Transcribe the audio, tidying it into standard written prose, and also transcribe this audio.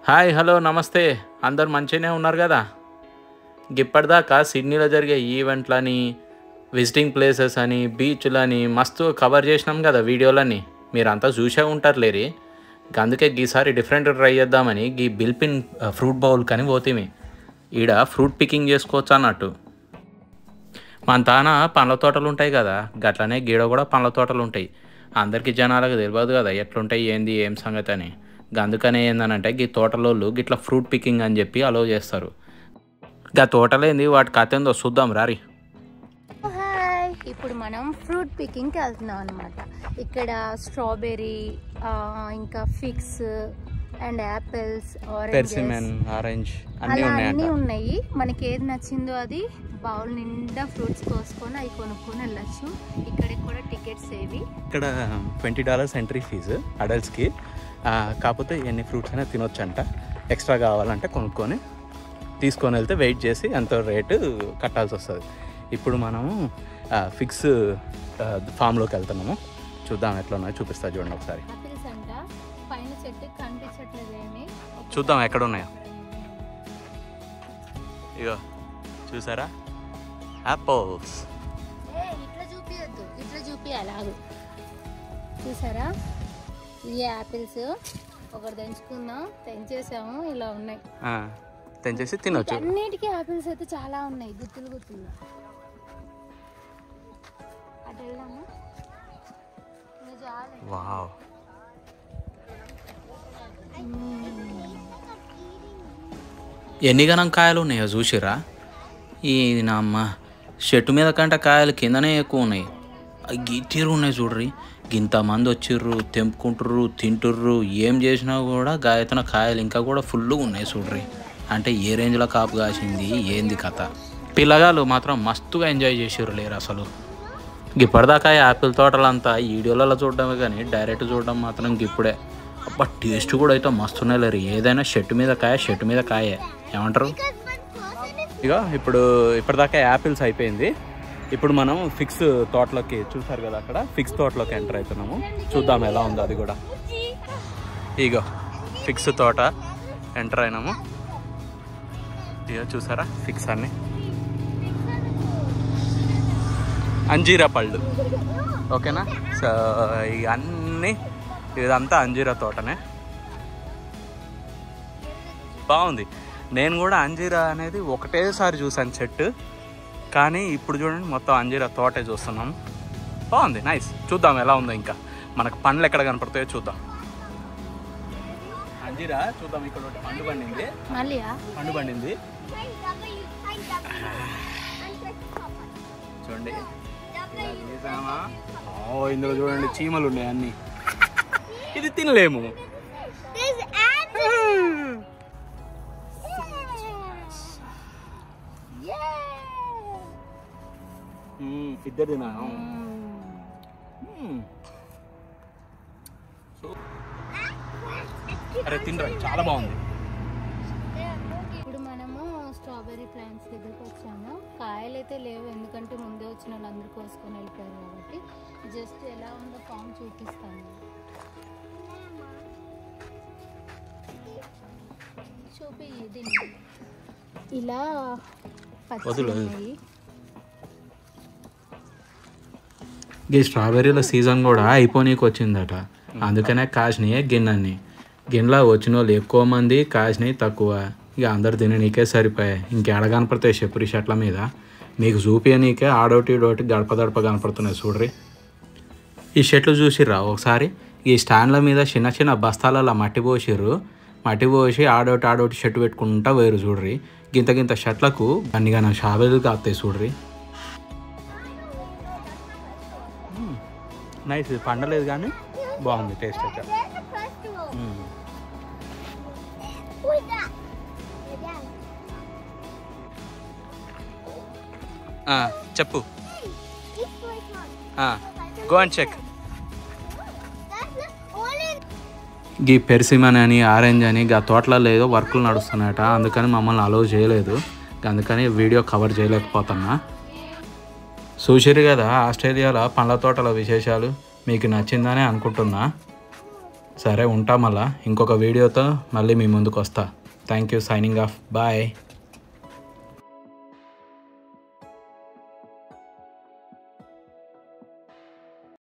Hi hello నమస్తే. అందరు మంచిగానే ఉన్నారు కదా? ఇప్పటిదాకా సిడ్నీలో జరిగే ఈవెంట్లని, విజిటింగ్ ప్లేసెస్ అని, బీచ్లని మస్తు కవర్ చేసినాం కదా వీడియోలని. మీరంతా చూసే ఉంటారు లేరి. అందుకే ఈసారి డిఫరెంట్ ట్రై చేద్దామని ఈ బిల్పిన్ ఫ్రూట్ బౌల్ కానీ పోతేమి ఈడ ఫ్రూట్ పికింగ్ చేసుకోవచ్చు అన్నట్టు. మన తాన పండ్ల తోటలు ఉంటాయి కదా, గట్లనే గీడ కూడా పండ్ల తోటలు ఉంటాయి. అందరికీ జనాలకు తెలియదు కదా ఎట్లుంటాయి ఏంది ఏం సంగతి అని. అందుకనే ఏందనంటే ఈ తోటలోళ్ళు గిట్లా ఫ్రూట్ పికింగ్ అని చెప్పి అలో చేస్తారు. గా తోటలేంది వాటి కథ ఏందో చూద్దాం రారి. హాయ్, ఇప్పుడు మనం ఫ్రూట్ పికింగ్కి వెళ్తున్నాం అనమాట. ఇక్కడ స్ట్రాబెర్రీ, ఇంకా ఫిగ్స్ అండ్ యాపిల్స్, ఆరెంజ్ అన్నీ ఉన్నాయి. మనకి ఏది నచ్చిందో అది బౌల్ నిండా ఫ్రూట్స్ కోసుకొని అవి కొనుక్కొని వెళ్ళచ్చు. ఇక్కడ కూడా టికెట్స్ ఏవి. ఇక్కడ $20 ఎంట్రీ ఫీజు అడల్ట్స్కి. కాకపోతే ఎన్ని ఫ్రూట్స్ అయినా తినొచ్చు అంట. ఎక్స్ట్రా కావాలంటే కొనుక్కొని తీసుకొని వెళ్తే వెయిట్ చేసి ఎంతో రేటు కట్టాల్సి వస్తుంది. ఇప్పుడు మనము ఫిక్స్ ఫామ్లోకి వెళ్తున్నాము. చూద్దాం ఎట్లా ఉన్నాయో చూపిస్తా చూడండి ఒకసారి. పైన చెట్టు కనిపించట్లేదేమి, చూద్దాం ఎక్కడ ఉన్నాయో. ఇగో చూసారా యాపిల్స్. ఇట్లా చూపియద్దు, ఇట్లా చూపియాలి. చూసారా, ఇది యాపిల్స్. ఒకటి తెంచుకుందాం, తెంచేసాము. ఇలా ఉన్నాయి, తెంచేసి తినొచ్చు. అన్నిటికీ యాపిల్స్ అయితే చాలా ఉన్నాయి, గుత్తులు గుత్తులు. అటు వెళ్దాము. వావ్, ఎన్ని గణం కాయలు ఉన్నాయో చూసిరా. ఈ నా అమ్మ చెట్టు మీద కంటే కాయలు కిందనే ఎక్కువ ఉన్నాయి. గిట్టిరు ఉన్నాయి చూడ్రి. ఇంతమంది వచ్చిర్రు, తెంపుకుంటుర్రు, తింటుర్రు. ఏం చేసినా కూడా గాయతన కాయలు ఇంకా కూడా ఫుల్గా ఉన్నాయి చూడ్రి. అంటే ఏ రేంజ్లో కాపు కాసింది ఏంది కథ. పిల్లగాళ్ళు మాత్రం మస్తుగా ఎంజాయ్ చేసిర్రు లేరు అసలు. ఇప్పటిదాకా యాపిల్ తోటలంతా వీడియోలలో చూడడమే కానీ డైరెక్ట్ చూడడం మాత్రం ఇప్పుడే. అబ్బా టేస్ట్ కూడా అయితే మస్తున్నాయి లేరు. ఏదైనా చెట్టు మీద కాయ, చెట్టు మీద కాయే. ఏమంటారు? ఇక ఇప్పటిదాకా యాపిల్స్ అయిపోయింది. ఇప్పుడు మనం ఫిక్స్ తోటలోకి, చూసారు కదా అక్కడ ఫిక్స్ తోటలోకి ఎంటర్ అవుతున్నాము. చూద్దాం ఎలా ఉందో అది కూడా. ఇగో ఫిక్స్ తోట ఎంటర్ అయినాము. ఇక చూసారా ఫిక్స్ అన్ని అంజీరా పళ్ళు. ఓకేనా? సో ఇవన్నీ ఇదంతా అంజీరా తోటనే. బాగుంది. నేను కూడా అంజీరా అనేది ఒకటేసారి చూసాను చెట్టు, కానీ ఇప్పుడు చూడండి మొత్తం అంజీరా తోటే చూస్తున్నాము. బాగుంది, నైస్. చూద్దాం ఎలా ఉందో. ఇంకా మనకు పండ్లు ఎక్కడ కనపడతాయో చూద్దాం. అంజీరా చూద్దాం. ఇక్కడ పండు పండింది, పండు పండింది చూడండి. ఇందులో చూడండి చీమలు ఉన్నాయి అన్ని. ఇది తినలేము. ఇద్దరు తినా. అరే తినరా, చాలా బాగుంది. ఇప్పుడు మనము స్ట్రాబెర్రీ ప్లాంట్స్ దగ్గరికి వచ్చాము. కాయలు అయితే లేవు, ఎందుకంటే ముందే వచ్చిన వాళ్ళు అందరూ కోసుకొని వెళ్ళిపోయారు కాబట్టి. జస్ట్ ఎలా ఉందో ఫామ్ చూపిస్తాను. చూపి ఇలా పచ్చి. ఈ స్ట్రాబెర్రీల సీజన్ కూడా అయిపోనీకి వచ్చిందట. అందుకనే కాసినాయి గిన్నెని. గిన్నెలో వచ్చిన వాళ్ళు ఎక్కువ మంది, కాసినాయి తక్కువ. ఇక అందరు తిననీకే సరిపోయాయి. ఇంకేడ కనపడతాయి చెప్పురి చెట్ల మీద. మీకు చూపించనీకే ఆడోటి ఈడోటి గడప గడప కనపడుతున్నాయి చూడ్రి. ఈ చెట్లు చూసిర్రా ఒకసారి. ఈ స్టాండ్ల మీద చిన్న చిన్న బస్తాలలో మట్టి పోసిర్రు. మట్టి పోసి ఆడోటి చెట్టు పెట్టుకుంటా వేరు చూడ్రి. గింత చెట్లకు అన్నిగా స్ట్రాబెర్రీలు కాస్తాయి చూడ్రి. నైస్. ఇది పండలేదు కానీ బాగుంది టేస్ట్ అయితే. చెప్పు. Go and check. ఈ పెర్సిమన్ అని, ఆరెంజ్ అని గా తోటలలో ఏదో వర్క్లు నడుస్తున్నాయట. అందుకని మమ్మల్ని అలౌ చేయలేదు. అందుకని వీడియో కవర్ చేయలేకపోతున్నా. చూసిరు కదా ఆస్ట్రేలియాలో పండ్ల తోటల విశేషాలు. మీకు నచ్చిందని అనుకుంటున్నా. సరే ఉంటా, మళ్ళా ఇంకొక వీడియోతో మళ్ళీ మీ ముందుకు వస్తా. Thank you, signing off, bye.